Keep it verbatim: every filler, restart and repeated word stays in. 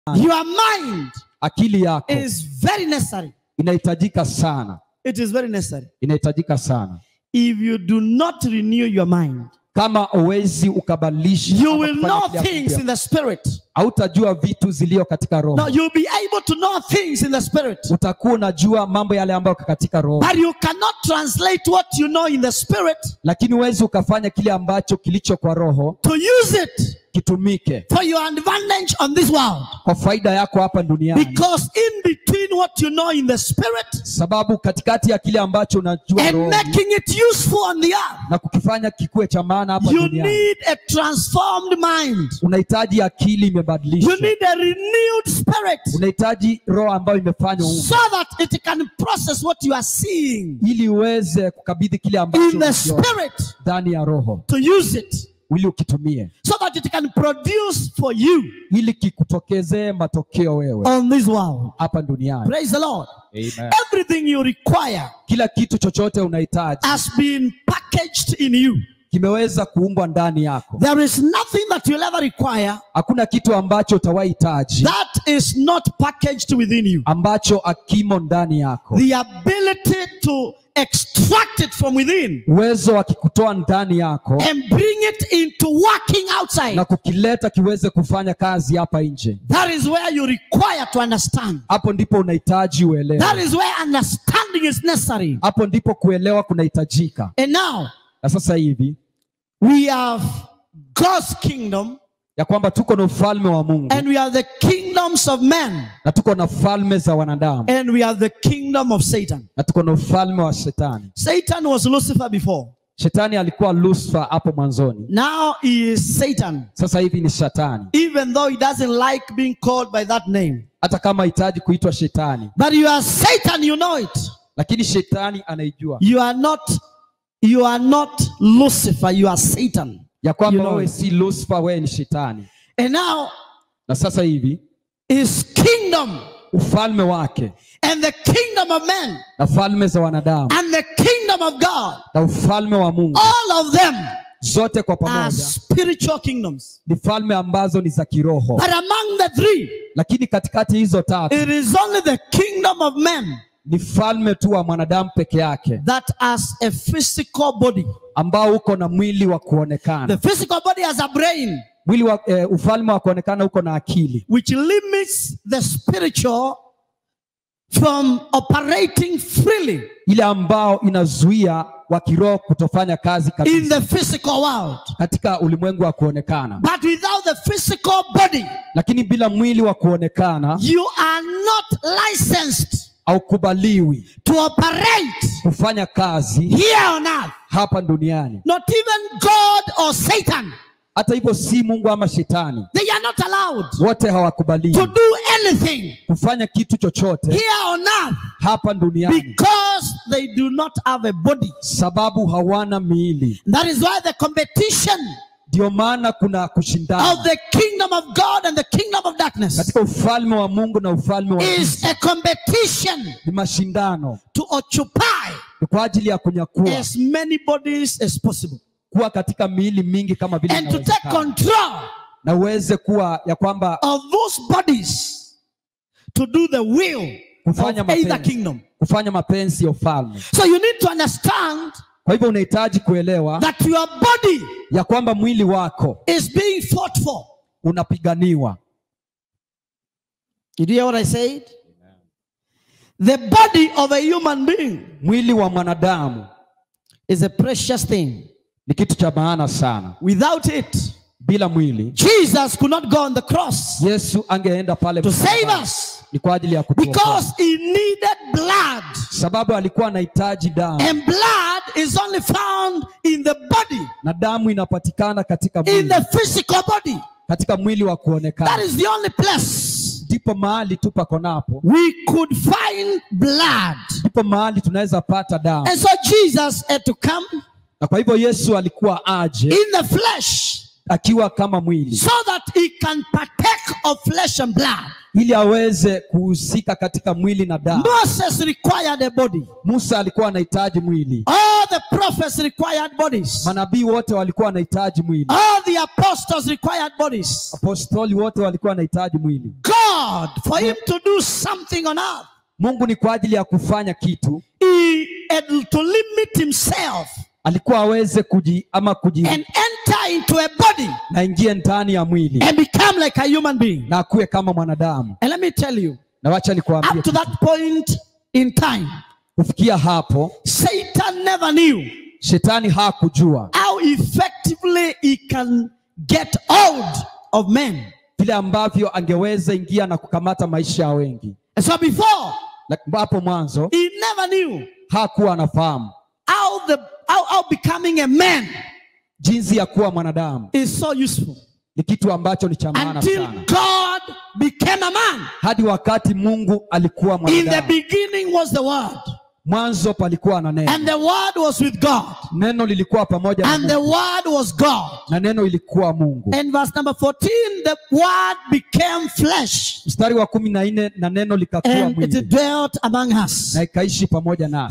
Your mind akili yako is very necessary. inahitajika sana. It is very necessary. Inahitajika sana. If you do not renew your mind, kama uwezi ukabadilisha, you will know things in the spirit. Hautajua vitu zilio katika roho. Now you'll be able to know things in the spirit. Utakuwa unajua mambo yale ambayo katika roho. But you cannot translate what you know in the spirit. Lakini uwezi ukafanya kile ambacho kilicho kwa roho to use it kitumike for your advantage on this world. Kwa faida yako hapa duniani. Because in between what you know in the spirit, sababu katikati ya kile ambacho unajua roho, and making it useful on the earth, na kukifanya kikuwe cha maana hapa duniani, you need a transformed mind. Unahitaji akili imebadilishwa. You need a renewed spirit. Unahitaji roho ambayo imefanywa upya, so that it can process what you are seeing, ili uweze kukabidhi kile ambacho in the spirit, ndani ya roho, to use it, ili ukitumie, so that it can produce for you, ili kikutokezee matokeo wewe on this world, hapa duniani. Praise the Lord. Amen. Everything you require, kila kitu chochote unahitaji, has been packaged in you. kimeweza kuumbwa ndani yako. There is nothing that you'll ever require, hakuna kitu ambacho utawahitaji, that is not packaged within you, ambacho akimo ndani yako. The ability to extract it from within, uwezo wa kikutoa ndani yako and bring it into working outside, na kukileta kiweze kufanya kazi hapa nje. That is where you require to understand. Hapo ndipo unahitaji uelewe. That is where understanding is necessary. Hapo ndipo kuelewa kunahitajika. And now, na sasa hivi we have God's kingdom, ya kwamba tuko na ufalme wa Mungu, and we are the kingdoms of men, na tuko na falme za wanadamu, and we are the kingdom of Satan. na tuko na ufalme wa Shetani. Satan was Lucifer before. Shetani alikuwa Lucifer hapo mwanzoni. Now he is Satan. Sasa hivi ni Shetani. Even though he doesn't like being called by that name. Hata kama hitaji kuitwa Shetani. But you are Satan, you know it. Lakini Shetani anaijua. You are not you are not Lucifer, you are Satan. Ya kwamba wewe si Lucifer, wewe ni Shetani. And now, na sasa hivi his kingdom, ufalme wake, and the kingdom of men, na falme za wanadamu, and the kingdom of God, na ufalme wa Mungu, all of them zote kwa are pamoja spiritual kingdoms. ni falme ambazo ni za kiroho. But among the three, lakini katikati hizo tatu, it is only the kingdom of men, ni falme tu wa mwanadamu peke yake, that has a physical body. ambao uko na mwili wa kuonekana. The physical body has a brain, mwili wa eh, ufalme wa kuonekana uko na akili, which limits the spiritual from operating freely, ile ambao inazuia wa kiroho kutofanya kazi kabisa in the physical world. katika ulimwengu wa kuonekana. But without the physical body, lakini bila mwili wa kuonekana, you are not licensed au kubaliwi to operate kufanya kazi here on earth. hapa duniani. Not even God or Satan. Hata hivyo si Mungu ama Shetani, They are not allowed wote hawakubaliwi to do anything kufanya kitu chochote here on earth, hapa duniani, because they do not have a body. sababu hawana miili. That is why the competition Ndio maana kuna kushindana of the kingdom of God and the kingdom of darkness katika ufalme wa Mungu na ufalme wa is giza. a competition Ni mashindano to occupy ni kwa ajili ya kunyakua, as many bodies as possible, kuwa katika miili mingi kama vile and to take inawezekana, control na uweze kuwa ya kwamba of those bodies to do the will kufanya of either mapenzi, kingdom. kufanya mapenzi ya ufalme. So you need to understand Kwa hivyo unahitaji kuelewa that your body ya kwamba mwili wako is being fought for. unapiganiwa. Did you hear what I said? The body of a human being Mwili wa mwanadamu is a precious thing. ni kitu cha maana sana. Without it, Bila mwili Jesus could not go on the cross Yesu angeenda pale to save msalabani. us, Ni kwa ajili ya kutuokoa, because he needed blood, sababu alikuwa anahitaji damu, and blood is only found in the body, na damu inapatikana katika in mwili, the physical body. katika mwili wa That kuonekana. is the only place Ndipo mahali tu pako napo, we could find blood. ndipo mahali tunaweza pata damu. And so Jesus had to come Na kwa hivyo Yesu alikuwa aje in the flesh, akiwa kama mwili, so that he can partake of flesh and blood. ili aweze kuhusika katika mwili na damu. Moses required a body. Musa alikuwa anahitaji mwili. All All the prophets required bodies. Manabii wote walikuwa wanahitaji mwili. All the apostles required bodies. Apostoli wote walikuwa wanahitaji mwili. God, for him to do something on earth, Mungu ni kwa ajili ya kufanya kitu, he had to limit himself alikuwa aweze kuji ama kuji and enter into a body na ingie ndani ya mwili and become like a human being. na akuwe kama mwanadamu. And let me tell you, Na wacha nikwambie, up to that point in time, kufikia hapo Satan never knew shetani hakujua how effectively he can get hold of men. vile ambavyo angeweza ingia na kukamata maisha ya wengi. And so before, Like, hapo mwanzo he never knew hakuwa anafahamu how the how, how becoming a man jinsi ya kuwa mwanadamu is so useful. ni kitu ambacho ni cha maana Until sana, God became a man. hadi wakati Mungu alikuwa In the mwanadamu. beginning was the Word, Mwanzo palikuwa na neno, and the Word was with God, neno lilikuwa pamoja na and the Mungu, Word was God. na neno ilikuwa Mungu. And verse number fourteen, the Word became flesh, Mstari wa kumi na nne, na neno likakuwa and mwili it dwelt among us. na ikaishi pamoja nasi.